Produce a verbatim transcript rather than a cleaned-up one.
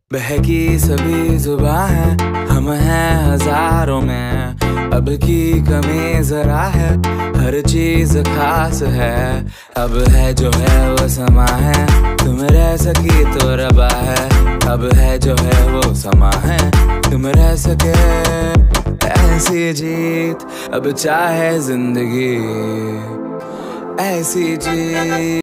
बहकी सभी जुबां है, हम हैं हजारों में। अब की कमी जरा है, हर चीज खास है। अब है जो है वो समा है, तुम रह सकी तो रबा है। अब है जो है वो समा है, तुम रह सके ऐसी जीत। अब चाहे जिंदगी ऐसी जीत।